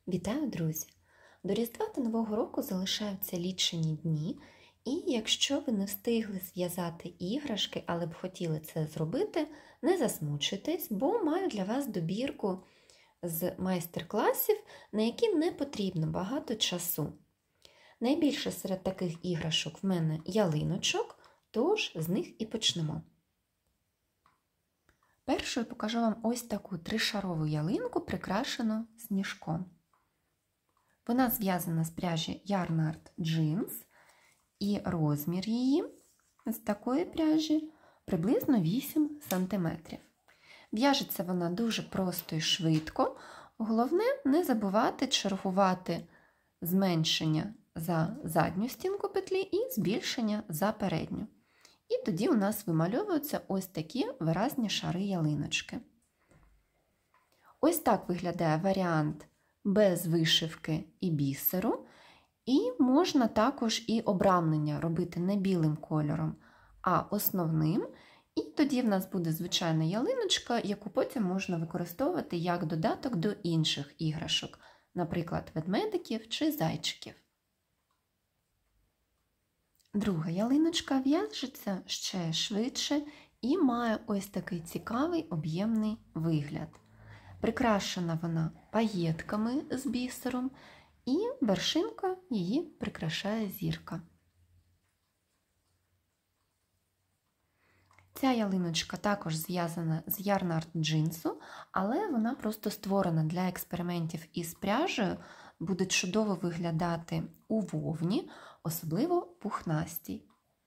Вітаю, друзі! До Різдва та Нового року залишаються лічені дні, і якщо ви не встигли зв'язати іграшки, але б хотіли це зробити, не засмучуйтесь, бо маю для вас добірку з майстер-класів, на які не потрібно багато часу. Найбільше серед таких іграшок в мене ялиночок, тож з них і почнемо. Першою покажу вам ось таку тришарову ялинку, прикрашену сніжком. Вона зв'язана з пряжі Yarnart Jeans, і розмір її з такої пряжі приблизно 8 см. В'яжеться вона дуже просто і швидко. Головне не забувати чергувати зменшення за задню стінку петлі і збільшення за передню. І тоді у нас вимальовуються ось такі виразні шари ялиночки. Ось так виглядає варіант без вишивки і бісеру. І можна також і обрамлення робити не білим кольором, а основним. І тоді в нас буде звичайна ялиночка, яку потім можна використовувати як додаток до інших іграшок, наприклад, ведмедиків чи зайчиків. Друга ялиночка в'яжеться ще швидше і має ось такий цікавий об'ємний вигляд. Прикрашена вона паєтками з бісером, і вершинка її прикрашає зірка. Ця ялиночка також зв'язана з Yarnart джинсу, але вона просто створена для експериментів із пряжею, буде чудово виглядати у вовні, особливо пухнастій.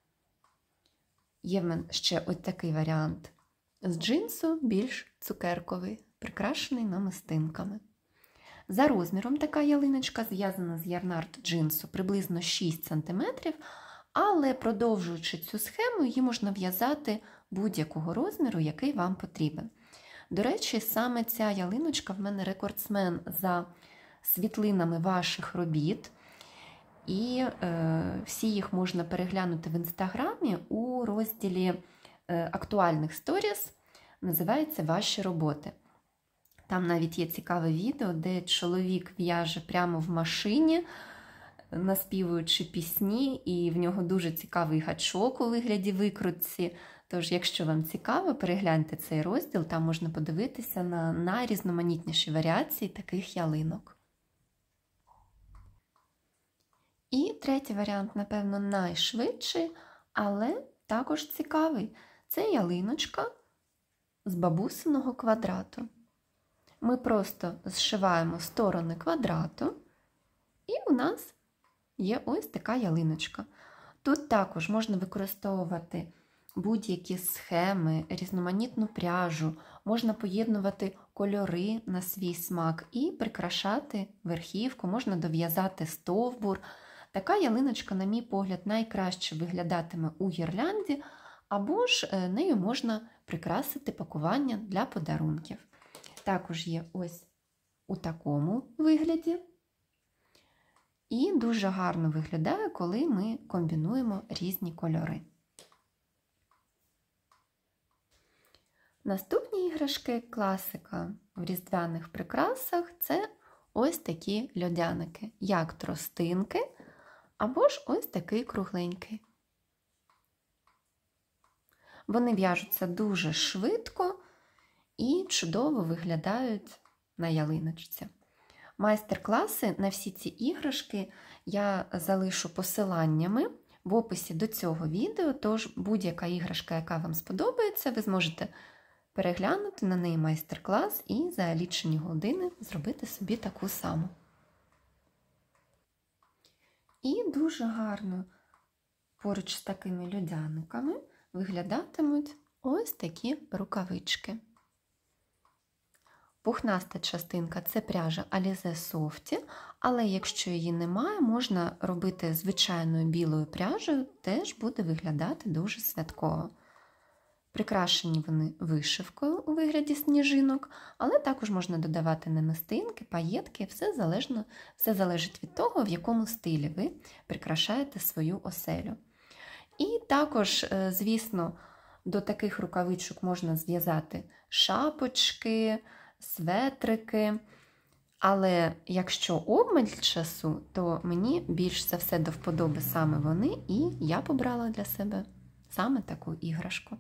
Є в мене ще ось такий варіант з джинсу, більш цукерковий, прикрашений намистинками. За розміром така ялиночка зв'язана з Yarnart джинсу приблизно 6 см, але продовжуючи цю схему, її можна в'язати будь-якого розміру, який вам потрібен. До речі, саме ця ялиночка в мене рекордсмен за світлинами ваших робіт. І всі їх можна переглянути в інстаграмі у розділі актуальних сторіс, називається «Ваші роботи». Там навіть є цікаве відео, де чоловік в'яже прямо в машині, наспівуючи пісні, і в нього дуже цікавий гачок у вигляді викрутці. Тож, якщо вам цікаво, перегляньте цей розділ, там можна подивитися на найрізноманітніші варіації таких ялинок. І третій варіант, напевно, найшвидший, але також цікавий. Це ялиночка з бабусиного квадрату. Ми просто зшиваємо сторони квадрату, і у нас є ось така ялиночка. Тут також можна використовувати будь-які схеми, різноманітну пряжу, можна поєднувати кольори на свій смак і прикрашати верхівку, можна дов'язати стовбур. Така ялиночка, на мій погляд, найкраще виглядатиме у гірлянді, або ж нею можна прикрасити пакування для подарунків. Також є ось у такому вигляді. І дуже гарно виглядає, коли ми комбінуємо різні кольори. Наступні іграшки класика в різдвяних прикрасах – це ось такі льодяники, як тростинки, або ж ось такий кругленький. Вони в'яжуться дуже швидко і чудово виглядають на ялиночці. Майстер-класи на всі ці іграшки я залишу посиланнями в описі до цього відео, тож будь-яка іграшка, яка вам сподобається, ви зможете переглянути на неї майстер-клас і за лічені години зробити собі таку саму. І дуже гарно поруч з такими льодяниками виглядатимуть ось такі рукавички. Пухнаста частинка – це пряжа Alize Softy, але якщо її немає, можна робити звичайною білою пряжею, теж буде виглядати дуже святково. Прикрашені вони вишивкою у вигляді сніжинок, але також можна додавати намистинки, паєтки, все залежить від того, в якому стилі ви прикрашаєте свою оселю. І також, звісно, до таких рукавичок можна зв'язати шапочки, светрики, Але якщо обмаль часу, то мені більш за все до вподоби саме вони, і я побрала для себе саме таку іграшку.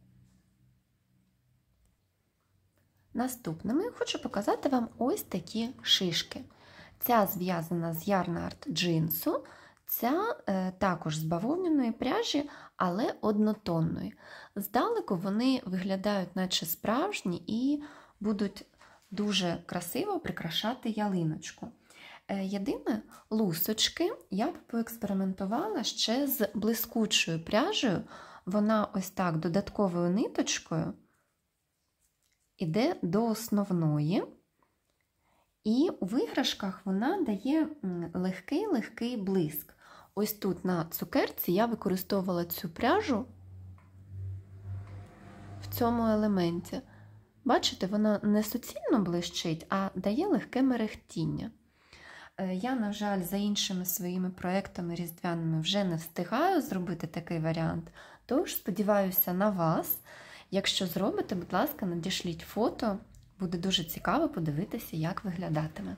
Наступними хочу показати вам ось такі шишки. Ця зв'язана з ярн-арт джинсу, ця також з бавовняної пряжі, але однотонної. Здалеку вони виглядають наче справжні і будуть дуже красиво прикрашати ялиночку. Єдине, лусочки я б поекспериментувала ще з блискучою пряжею. Вона ось так додатковою ниточкою іде до основної. І у виграшках вона дає легкий-легкий блиск. Ось тут на цукерці я використовувала цю пряжу в цьому елементі. Бачите, вона не суцільно блищить, а дає легке мерехтіння. Я, на жаль, за іншими своїми проєктами різдвяними вже не встигаю зробити такий варіант, тож сподіваюся на вас. Якщо зробите, будь ласка, надішліть фото, буде дуже цікаво подивитися, як виглядатиме.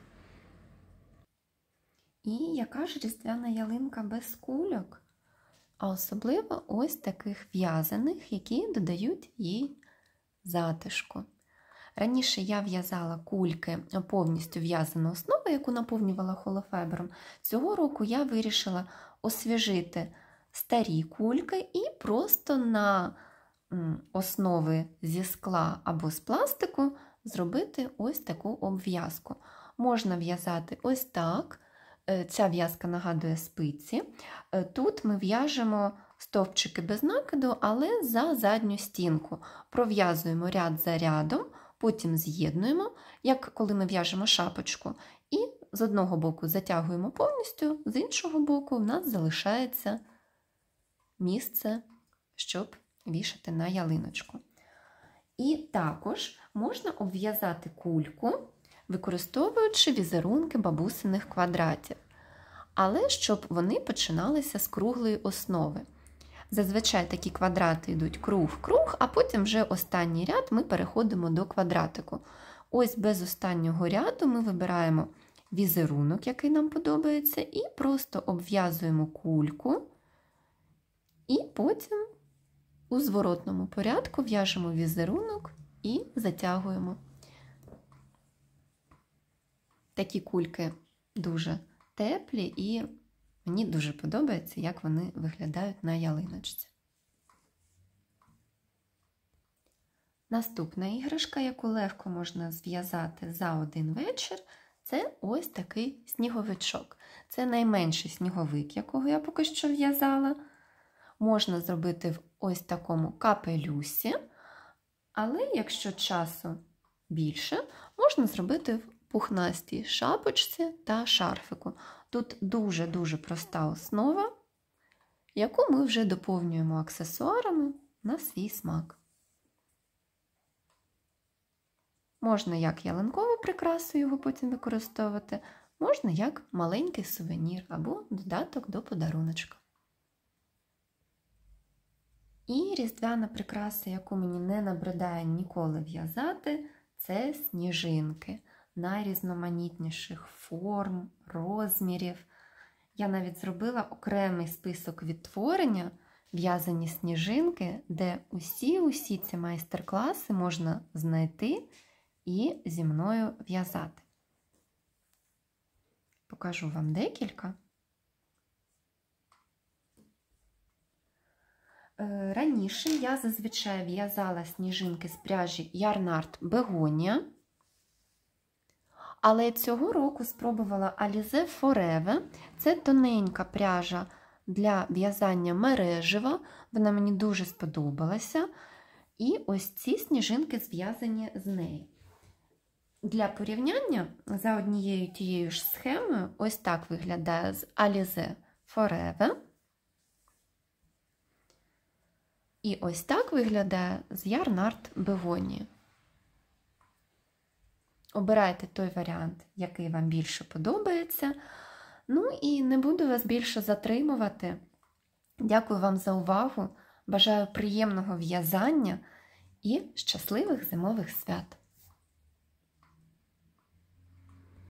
І яка ж різдвяна ялинка без кульок? А особливо ось таких в'язаних, які додають їй затишку. Раніше я в'язала кульки повністю в'язану основу, яку наповнювала холофайбером. Цього року я вирішила освіжити старі кульки і просто на основи зі скла або з пластику зробити ось таку обв'язку. Можна в'язати ось так. Ця в'язка нагадує спиці. Тут ми в'яжемо стовпчики без накиду, але за задню стінку. Пров'язуємо ряд за рядом, потім з'єднуємо, як коли ми в'яжемо шапочку. І з одного боку затягуємо повністю, з іншого боку в нас залишається місце, щоб вішати на ялиночку. І також можна обв'язати кульку, використовуючи візерунки бабусиних квадратів. Але щоб вони починалися з круглої основи. Зазвичай такі квадрати йдуть круг-круг, а потім вже останній ряд ми переходимо до квадратику. Ось без останнього ряду ми вибираємо візерунок, який нам подобається, і просто обв'язуємо кульку, і потім у зворотному порядку в'яжемо візерунок і затягуємо. Такі кульки дуже теплі і мені дуже подобається, як вони виглядають на ялиночці. Наступна іграшка, яку легко можна зв'язати за один вечір, це ось такий сніговичок. Це найменший сніговик, якого я поки що в'язала. Можна зробити в ось такому капелюсі, але якщо часу більше, можна зробити в пухнастій шапочці та шарфику. Тут дуже-дуже проста основа, яку ми вже доповнюємо аксесуарами на свій смак. Можна як ялинкову прикрасу його потім використовувати, можна як маленький сувенір або додаток до подаруночка. І різдвяна прикраса, яку мені не набридає ніколи в'язати, це сніжинки найрізноманітніших форм, розмірів. Я навіть зробила окремий список відтворення в'язані сніжинки, де усі ці майстер-класи можна знайти і зі мною в'язати. Покажу вам декілька. Раніше я зазвичай в'язала сніжинки з пряжі ярн-арт Begonia, але цього року спробувала Alize Forever. Це тоненька пряжа для в'язання мережева, вона мені дуже сподобалася. І ось ці сніжинки зв'язані з неї. Для порівняння за однією тією ж схемою ось так виглядає з Alize Forever. І ось так виглядає з ярн-арт Begonia. Обирайте той варіант, який вам більше подобається. Ну і не буду вас більше затримувати. Дякую вам за увагу. Бажаю приємного в'язання і щасливих зимових свят!